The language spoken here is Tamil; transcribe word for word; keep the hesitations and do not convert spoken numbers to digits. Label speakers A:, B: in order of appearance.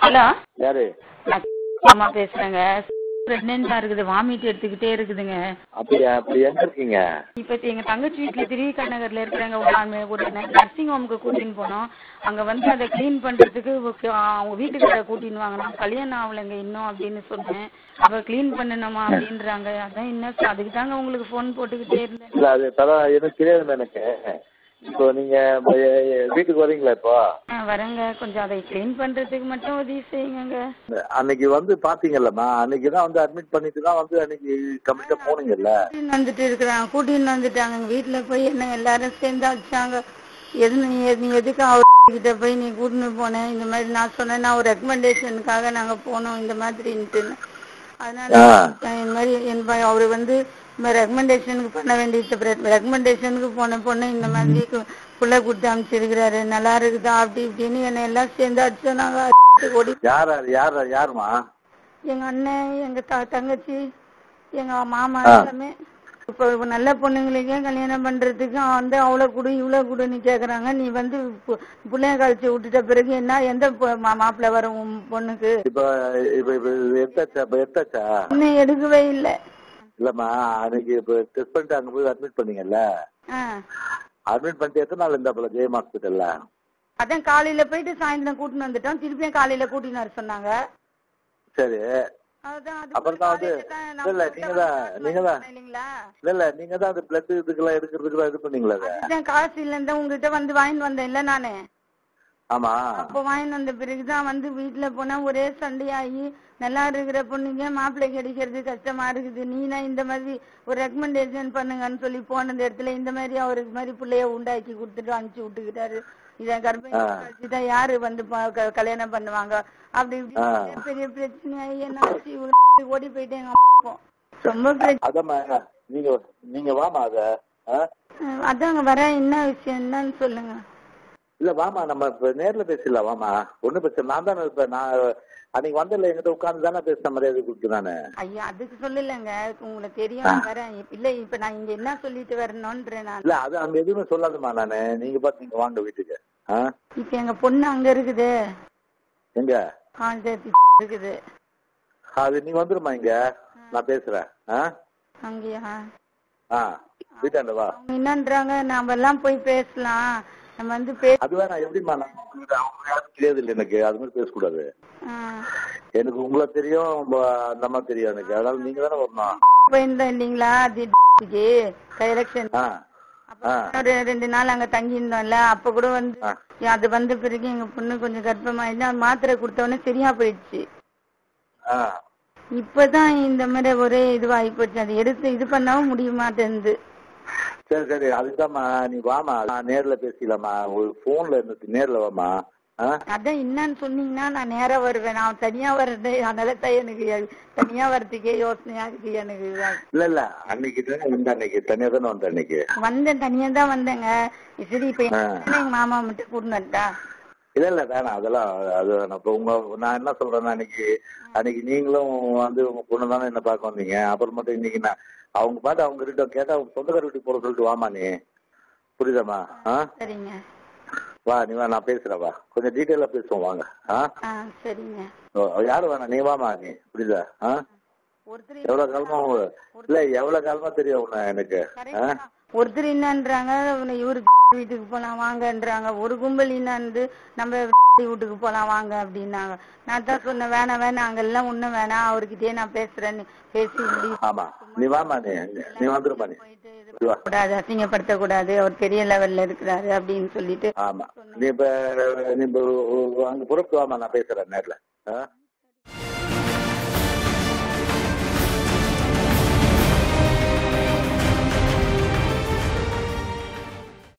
A: ஹலோ,
B: யாரு?
A: நான் அம்மா பேசுறேங்க. பிரெக்னெண்டா இருக்குது, வாமிட் எடுத்துக்கிட்டே இருக்குதுங்க.
B: அப்படியா? அப்படி எங்க இருக்கீங்க?
A: இப்ப எங்க தங்கச்சி வீட்டுல திருவிக நகர்ல இருக்கிறாங்க. ஒரு ஒரு நர்சிங் ஹோமுக்கு கூட்டின்னு போனோம். அங்க வந்து அதை கிளீன் பண்றதுக்கு அவங்க வீட்டுக்கார கூட்டின்னு வாங்கணும். கல்யாணம் ஆகலைங்க இன்னும் அப்படின்னு சொன்னேன். அவ கிளீன் பண்ணணுமா அப்படின்றாங்க. அதான் என்ன அதுக்கு தாங்க உங்களுக்கு போன் போட்டுக்கிட்டே இருந்தேன்.
B: இல்ல அது தர எனக்கு தெரியாது எனக்கு. இப்போ நீங்க வீட்டுக்கு வரீங்களா? இப்போ
A: வரேங்க. கொஞ்சம் அதை கிளீன் பண்றதுக்கு மட்டும் உதவி செய்யுங்க.
B: அன்னைக்கு வந்து பாத்தீங்கல்லம்மா, அன்னைக்கு தான் வந்து அட்மிட் பண்ணிட்டு தான் வந்து அன்னைக்கு கம்ப்ளீட்டா போனீங்கல்ல.
A: கூட்டின்னு வந்துட்டு இருக்கிறாங்க, கூட்டின்னு வந்துட்டாங்க. வீட்டுல போய் என்ன எல்லாரும் சேர்ந்து வச்சாங்க. எது நீ நீ எதுக்கு அவர்கிட்ட போய் நீ கூட்டின்னு போனேன்? இந்த மாதிரி நான் சொன்னேன், நான் ஒரு ரெக்கமெண்டேஷனுக்காக நாங்க போனோம் இந்த மாதிரின்ட்டு. அதனால இந்த மாதிரி என் அவரு வந்து ரெக்கமெண்டேஷனுக்கு பண்ண வேண்டிய ரெக்கமெண்டேஷனுக்கு போன பொண்ணு இந்த மாதிரி புள்ள கொடுத்து அமைச்சிருக்கிறாரு, நல்லா இருக்குதா அப்படி இப்படின்னு என்ன எல்லாம் சேர்ந்து அடிச்சோம். நாங்க ஓடி
B: யார் யார் யாருமா?
A: எங்க அண்ணன், எங்க தங்கச்சி, எங்க மாமா எல்லாமே. இப்ப நல்ல பொண்ணுங்களுக்கே கல்யாணம் பண்றதுக்கு வந்து அவ்வளவு குடு இவ்வளவு குடுன்னு கேக்குறாங்க. நீ வந்து பிள்ளைய கழிச்சு விட்டுட்ட பிறகு என்ன எந்த மாப்பிள்ள வரும் பொண்ணுக்கு? இன்னும் எடுக்கவே இல்லை.
B: இல்லம்மா, அன்னைக்கு இப்ப டெஸ்ட் பண்ணிட்டு அங்க போய் அட்மிட் பண்ணீங்கல்ல, அட்மிட் பண்ணிட்டு எத்தனை நாள் இருந்தாப்புல ஜெயம் ஹாஸ்பிட்டல்ல?
A: அதான் காலையில போயிட்டு சாயந்தரம் கூட்டின்னு வந்துட்டோம். திருப்பியும் காலையில கூட்டின்னு வர சொன்னாங்க.
B: சரி, அப்புறம் தான் வந்து இல்ல நீங்க தான் நீங்க தான் இல்ல இல்ல நீங்க தான் அந்த பிளட் இதுக்கெல்லாம் எடுக்கிறதுக்கு இது பண்ணீங்களா?
A: காசு இல்லைன்னு உங்ககிட்ட வந்து வாங்கிட்டு வந்தேன் இல்ல நானு.
B: ஆமா,
A: அப்ப வாங்கிட்டு வந்த பிறகுதான் வந்து வீட்டுல போனா ஒரே சண்டையாகி, நல்லா இருக்கிற பொண்ணுங்க மாப்பிள்ளை கிடைக்கிறது கஷ்டமா இருக்குது, நீனா இந்த மாதிரி ஒரு ரெக்கமெண்டேஷன் பண்ணுங்கன்னு சொல்லி போன இடத்துல இந்த மாதிரி அவருக்கு மாதிரி பிள்ளைய உண்டாக்கி கொடுத்துட்டு அனுப்பிச்சு விட்டுக்கிட்டாரு. இதான் கர்ப்பிணி யாரு வந்து கல்யாணம் பண்ணுவாங்க அப்படி இப்படி பெரிய பிரச்சனையாகி என்ன ஓடி போயிட்டேன். ரொம்ப பிரச்சனை.
B: நீங்க நீங்க வாமா அத
A: அதாங்க வர என்ன விஷயம் என்னன்னு சொல்லுங்க.
B: இல்ல வாமா, நம்ம இப்ப நேர்ல பேசல வாமா, ஒண்ணு பிரச்சனை. நான் தானே இப்ப நான் அன்னைக்கு வந்தல எங்கிட்ட உட்கார்ந்து தானே பேசுற மரியாதை கொடுத்து நானு.
A: ஐயா அதுக்கு சொல்லலங்க, உங்களுக்கு தெரியும் வரேன். இல்ல இப்ப நான் இங்க என்ன சொல்லிட்டு வரணும்ன்றேன் நான்.
B: இல்ல அது அங்க எதுவுமே சொல்லாதுமா நானு. நீங்க பாத்து நீங்க வாங்க வீட்டுக்கு.
A: இப்ப எங்க பொண்ணு அங்க இருக்குது.
B: எங்க
A: இருக்குது?
B: அது நீங்க வந்துருமா இங்க, நான் பேசுறேன்.
A: அங்கயா?
B: வீட்டாண்ட வா.
A: என்னன்றாங்க நாம எல்லாம் போய் பேசலாம். நம்ம வந்து
B: அதுவே நான் எப்படிமா, அவங்க யாரும் தெரியாது இல்ல எனக்கு, அது மாதிரி பேசக்கூடாது. எனக்கு உங்களை தெரியும், அந்த அம்மா தெரியும் எனக்கு, அதனால நீங்க தானே வரணும்.
A: போயிருந்தோம் இல்லீங்களா எலெக்ஷன், ஒரு ரெண்டு நாள் அங்க தங்கி இருந்தோம்ல. அப்ப கூட வந்து அது வந்த பிறகு எங்க பொண்ணு கொஞ்சம் கர்ப்பமாயிடுச்சு. மாத்திரை கொடுத்தவொடனே சரியா போயிடுச்சு. இப்பதான் இந்த மாதிரி ஒரே இதுவாகி போச்சு. அது எடுத்து இது பண்ணவும் முடிய மாட்டேங்குது.
B: சரி சரி, அதுதாம்மா நீ வாமா, நான் நேர்ல பேசிக்கலாமா, ஒரு போன்ல இருந்து நேர்ல வாமா.
A: அதான் என்னன்னு சொன்னீங்கன்னா நான் நேரா வருவேன். நான் தனியா வர்றது அதனால தான் எனக்கு தனியா வர்றதுக்கே யோசனையா இருக்கு எனக்கு.
B: இல்ல இல்ல அன்னைக்கு வந்த அன்னைக்கு தனியா தானே வந்த அன்னைக்கு
A: வந்தேன், தனியா தான் வந்தேங்க. சரி இப்ப எங்க மாமா மட்டும் கூட்டினட்டா?
B: இல்ல இல்ல வேணாம் அதெல்லாம், அது இப்ப உங்க நான் என்ன சொல்றேன்னா, அன்னைக்கு அன்னைக்கு நீங்களும் வந்து உங்க பொண்ணு தானே என்ன பார்க்க வந்தீங்க. அப்புறம் மட்டும் இன்னைக்கு நான் அவங்க பாட்டு அவங்க கிட்ட கேட்டா அவங்க சொந்தக்கார வீட்டுக்கு போற சொல்லிட்டு வாமா நீ, புரியுதாமா?
A: சரிங்க
B: வா நீ வா, நான் பேசுறேன் வா, கொஞ்சம் டீட்டெயிலா பேசுவோம் வாங்க.
A: சரிங்க.
B: யாரும் வேணாம், நீ வாமா நீ, புரியுதா? எவ்வளவு காலமா இல்ல எவ்வளவு காலமா தெரியும் உன்ன எனக்கு.
A: ஒருத்தர் என்னன்றாங்க இவரு வீட்டுக்கு போலாம் வாங்கன்றாங்க, ஒரு கும்பல் என்னன்னு நம்ம வீட்டுக்கு போலாம் வாங்க அப்படின்னாங்க. நான் தான் சொன்னேன் வேணாம் வேணாம் அங்கெல்லாம் ஒண்ணும் வேணாம், அவர்கிட்டயே நான் பேசுறேன்னு பேசி முடியும்.
B: ஆமா நீ வாமா, நீ நீ வந்துருமா, நீ
A: கூடாது அசிங்கப்படுத்த கூடாது, அவர் பெரிய லெவல்ல இருக்கிறாரு அப்படின்னு சொல்லிட்டு.
B: ஆமா நீ இப்ப நீ அங்க புறத்து வாமா, நான் பேசுறேன் நேர்ல.